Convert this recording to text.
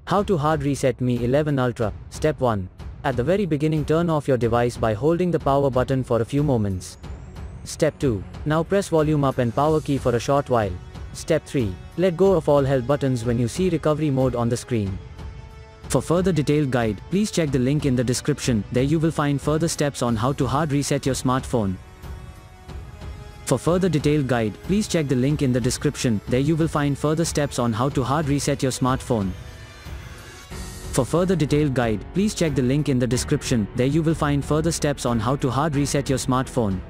How to hard reset Mi 11 Ultra. Step 1. At the very beginning, turn off your device by holding the power button for a few moments. Step 2. Now press volume up and power key for a short while. Step 3. Let go of all held buttons when you see recovery mode on the screen. For further detailed guide, please check the link in the description. There you will find further steps on how to hard reset your smartphone. For further detailed guide, please check the link in the description. There you will find further steps on how to hard reset your smartphone. For further detailed guide, please check the link in the description. There you will find further steps on how to hard reset your smartphone.